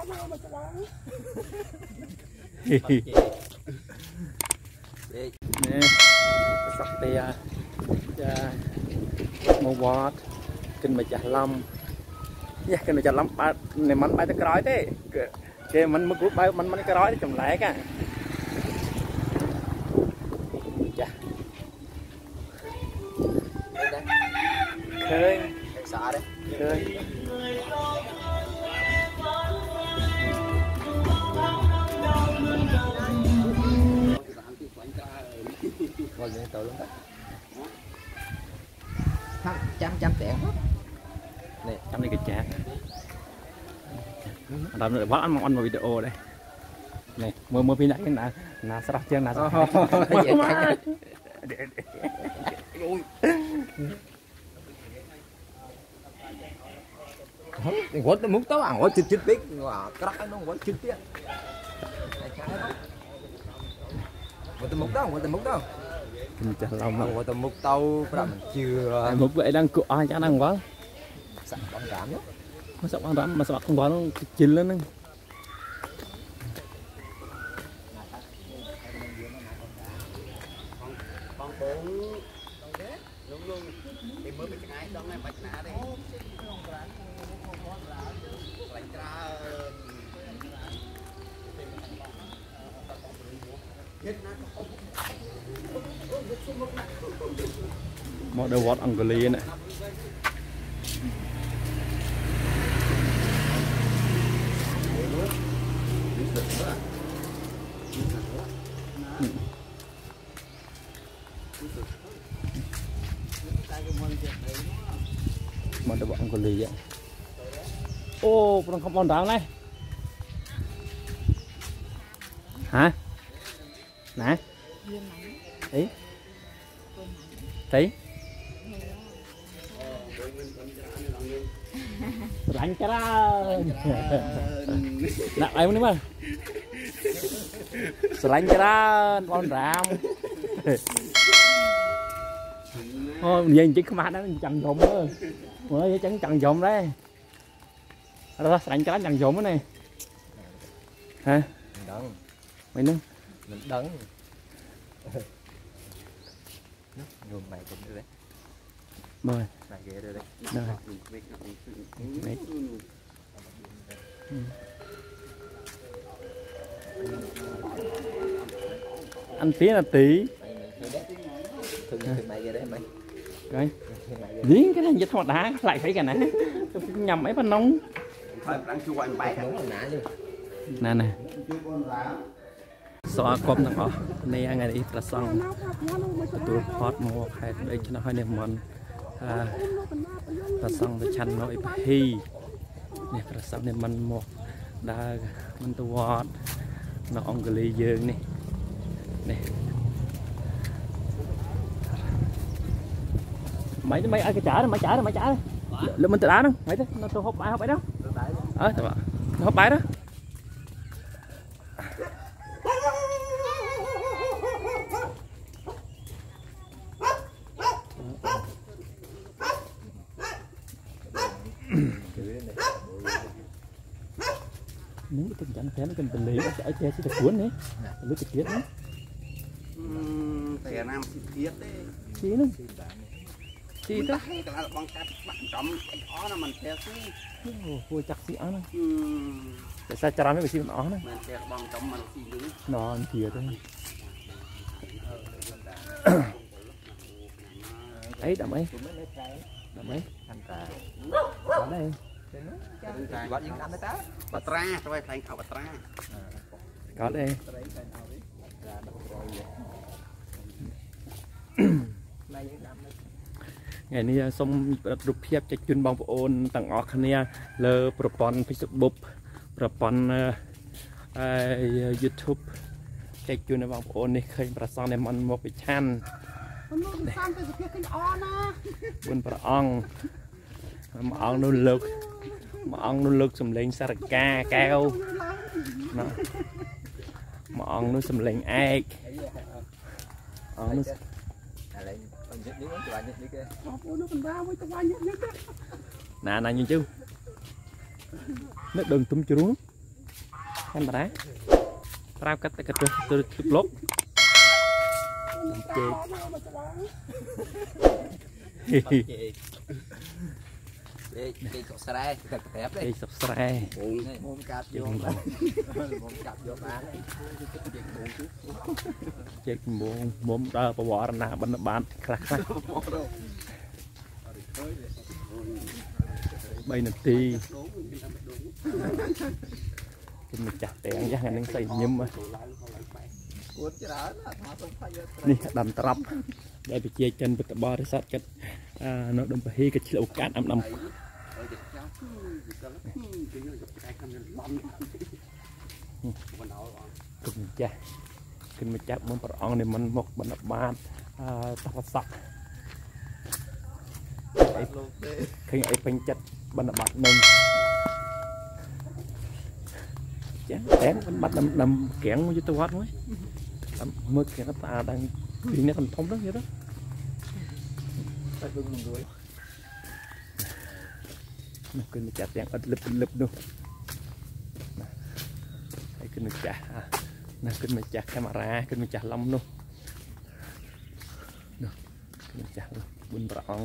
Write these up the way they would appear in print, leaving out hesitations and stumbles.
nè sắp bè một vọt kinh mà chả lâm kinh mà chả lâm ba này mình bay tới cái thế kìa mình mới cút bay mình cái rói chồng lẻ cả chà khơi xả đấy khơi coi như tội lắm đó trăm tiền này trăm đi cái chả làm được bắt ăn vào video đây này mưa pin nãy là sao chưa là sao quất muốn tao ăn quất chít biết cái đó nó quất chít biết quất tao múc đâu mình chả lòng đâu quất tao múc tao mình chưa múc vậy đang cọ chả đang quá sẵn bóng rám nhá nó sẵn bóng rám mà sao không quá nó chín lên mọi đầu vót ăn cờ này mọi đầu vót ăn cờ lì vậy ô còn không còn đảo này hả nè thấy thấy lạnh cái đó nặng em nữa mà lạnh cái đó con rạm thôi nhìn chỉ có mặt nó chẳng dụng nữa mới chẳng dụng đấy đó lạnh cái đó chẳng dụng này hả mày nữa mình đắng ngùm mày cũng được đấy mời mày ghê được đấy anh tí là tí mày ghê đấy mày rồi giếng cái này dịch hoa đá lại phải cái này nhầm ấy phần nóng nè nè xóa cọp nó này ngày đi là xong tôi hot một hai đây cho nó hơi niềm mòn là xong để chăn nội hi này là xong niềm mòn một đã mình tôi hot nó ông cái ly dương này này mấy ai cái chả đó mấy chả đó mình tự đá đó mấy thế nó tôi hốt bãi đó nó hốt bãi đó nếu cái tình thế nó cần tình lý nó sẽ che sẽ được cuốn đấy lưới trực tiếp đấy thẻ nam tiết đấy chi nó chi đó cái băng cát bạn trống ó nó mình theo xuống vui chặt xị nó tại sao cho nó mới bị xị nó mình theo băng trống mình xị đứng nó thiệt thôi ấy đậm ấy ở đây bát ra rồi thành khảo bát ra có đây ngày nay xong rụp hiệp cho chuyên bóng ôn tặng ở khăn nha lơ propon Facebook propon YouTube cho chuyên bóng ôn này khơi bà son em ăn một cái chăn buôn bà ong mà ong nó lực sầm lên sa ca cao mà ong nó sầm lên ai ong nó nè như chứ nó đừng túm chuối em bà đá rau cắt cái từ lốp Cây sọc sài, tép đấy. cây sọc sài. Mồm cạp vô. Mồm cạp vô bán đấy. Chết mồm đờ bỏ ra nào bán khạc khạc. 3 នាទី Mình chặt đèn ra ngày nắng xây nhâm mà nè đầm trập đây bị chia chân bị bò để sát cái nó đâm phải cái chiều cạn âm kinh mình chặt muốn bật ong này mình một bận bàn tập sặc khi ấy phanh chặt bận bật nâng kén bắt đâm kén với tôi hết mới mực kén nó ta đang đi nó thành thông đó vậy đó nó kinh chặt đèn ớt lấp luôn hay kinh chặt nó kinh mình chặt camera kinh mình chặt lông luôn kinh chặt bún bọng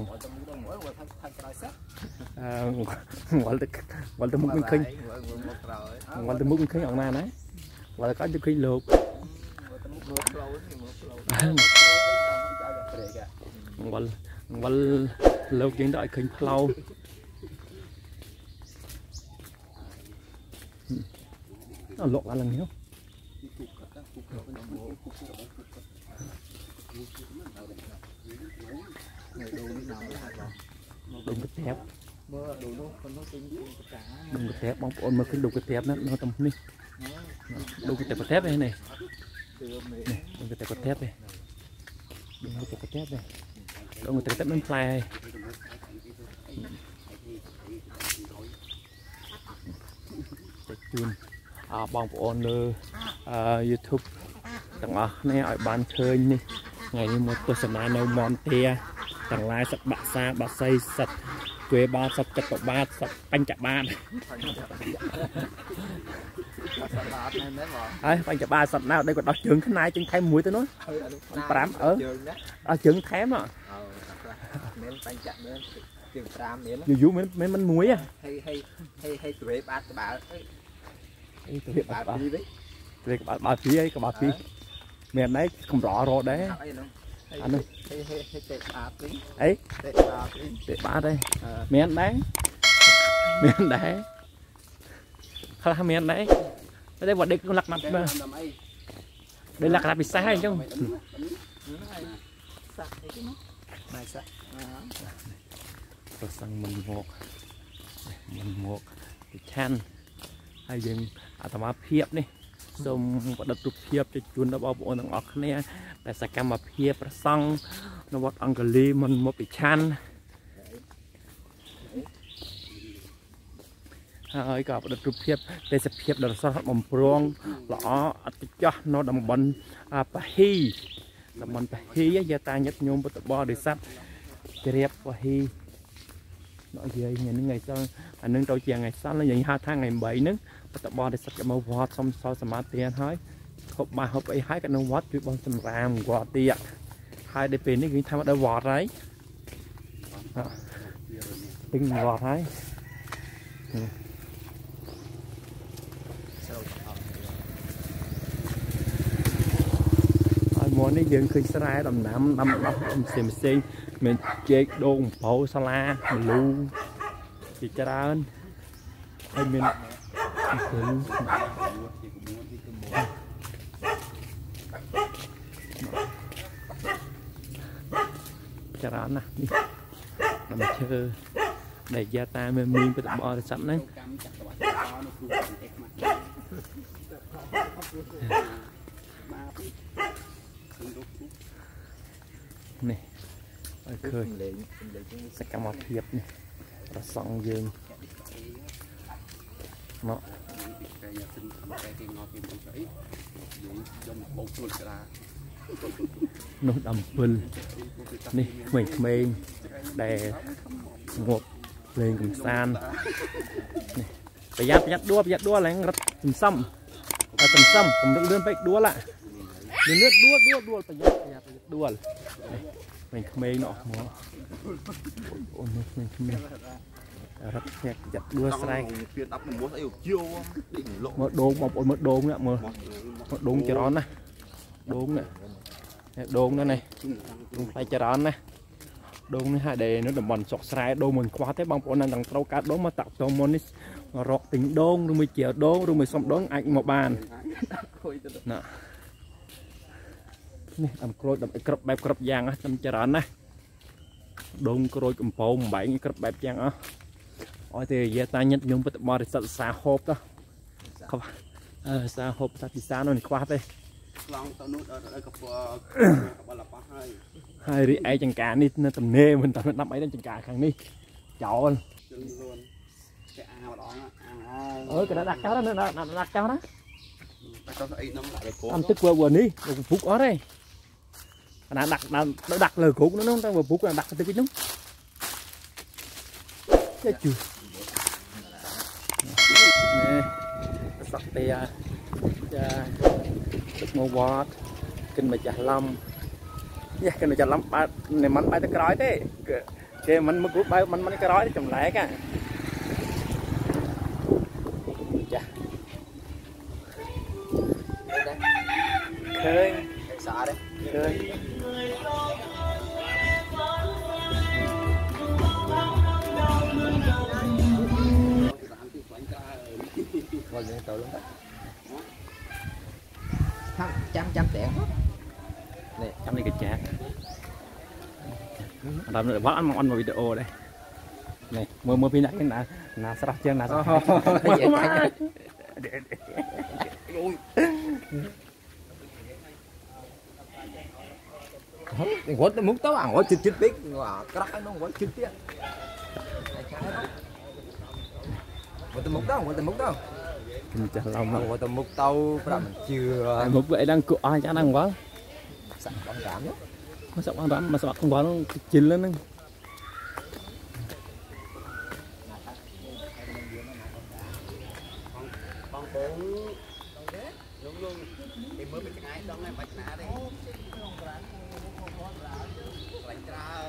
gọi từ múc khinh gọi từ múc khinh ở nào đấy gọi là có từ khinh luộc gọi luộc chuyện đợi khinh lâu nó luộc lại lần nữa đừng cái thép đừng cái thép bóng ôn mà cái đục cái thép nó tầm đi đục cái thép này này đừng cái thép này đừng cái thép này đừng cái thép nó fly chun bóng ôn lơ YouTube tặng ở này ở bàn chơi đi ngày một tuần sáng nay mòn tia tặng lái sạch bạ xa bạ xây sạch quê ba sạch chặt cọc ba sạch bánh chả ba ấy bánh chả ba sạch nào đây còn đọc trường cái này trên thay muối tôi nói bám ở trường thém à nhiều vụ mấy mắn muối à hay tụi ba bà phí ấy bà phí miền đấy không rõ rồi đấy anh ơi ấy để ba đây miền đấy không miền đấy đây vào đây cũng lạc mặt mà đây lạc bị sai chứ rồi sang mình một cái chăn hay dừng thầm áp hiệp đi xong có đặt chụp hiệp cho chuồn nó bao bộ nó ngọt này tại sao cam áp hiệp xong nó bắt ăn cái ly mình một cái chăn hơi có đặt chụp hiệp để sẽ hiệp đặt sau bầm prong lọ cho nó đầm bẩn pahi đầm bẩn pahi giờ ta nhất nhôm bắt bò để sắp kẹp pahi nói gì ngày sau anh nâng trâu chè ngày sau là những 2 tháng ngày 7 nâng tập bò để sắp cái màu vọt xong sau smart tiền thôi hộp ba hộp ấy hai cái nông vótជួយបងសម្រាមគាត់ទៀតហើយដល់ពេលនេះគឺថាមកដល់វត្តហើយទិញវត្តហើយហើយមកនេះយើងឃើញស្រែដំណាំដាំដុះផ្សេងមានចេកដូងបោសាឡាម្លូជាច្រើនហើយមានច្រើនណាស់នេះដំឈើដែលយ៉ាតាមានប្រតិបត្តិសត្វហ្នឹងនេះឲ្យឃើញសកម្មភាពនេះប្រសង់យើងមកនោះដំពិលនេះក្មេងៗដែលងប់លេងកំសាន្តនេះប្រយ័ត្នដួលឡើងរត់សំ tầm xămผมเลื่อนไปđua lạiเลื่อนđuaประหยัดđua mình không mê nọ mà ôi mình không mê rất nhẹ giật đua sai một đốm một đốm nữa một đốm cho nó này đốm này đốm nữa này phải cho nó này đốm này hai đề nó đầm bòn sọt sai đốm mình quá thế bông bọn đang trâu cá đốm mà tạo cho môn mà rọt tính đốm rồi mới chèo đốm rồi mới xong đốm anh một bàn nèนี่ทำโครดแบบกระแบบกระยางอ่ะทำจานนะดงโครดกำปองใบกระแบบยางอ่ะอ๋อแต่ยาตายัดยงปฏิบัติสัตว์สาหอบก็ครับสาหอบสัตว์ที่สาหน่อยคว้าไปให้ริไอจังการนี่น่าตำเน่มันตำนับไอ้นั่นจังการครั้งนี้เจ้าcái đã đặt cao đó nữa đặt cao đó ăn tức vừa ní phúc ở đây đã đặt lời cũ nó đang vừa phúc là đặt từ cái đúng chết chưa nè sắp tè được mua vót kinh mà chả lâm kinh mà chả lâm này mình bay tới cái thế cái mình mới bay mình cái rói chồng lẻ cả khơi xả đấy khơi chăm tẹn này chăm đi cái chả làm được bắt ăn vào video đây này mưa pin này là sắp chưa là quất nó muốn tao ăn quất chít biết cái nó quất chít tiếc quất tao múc đâu chả lòng quất tao múc tao làm chưa múc vậy đang cọ ai chả đang quá sẵn băng rám đó nó sẵn băng rám mà sao không quá nó chín lên mới bị cái đó này bạch nã đây bạch ra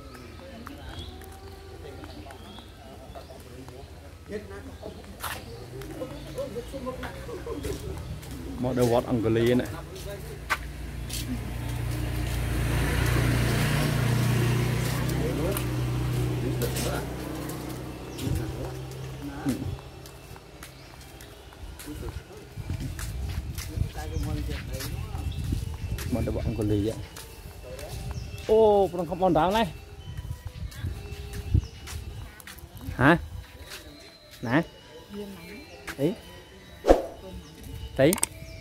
mọi đầu vót ăn cờ này mà được bọn con lì vậy ô con không còn đá này hả nè tí tí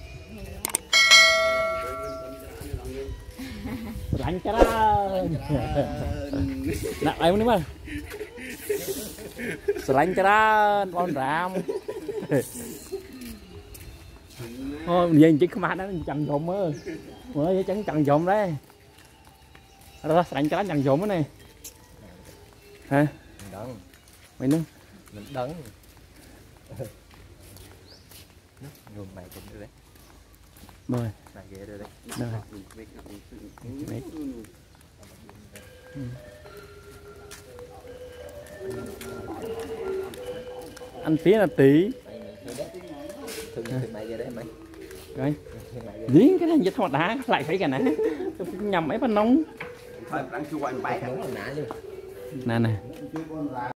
lạnh cho đó nặng em nữa mà lạnh cho đó con rạm thôi nhìn chỉ có mặt đó chẳng dồn mơ mới chẳng dồn đấy đó sẵn cho chẳng dồn cái này hả mày nâng mình đắng người mày cũng được đấy rồi mày ghê được đấy anh phía là tí mày ghê đấy mày rồi giếng cái này dịch thọt đá lại phải cái này nhầm ấy phần nóng đang chua anh bay nè nè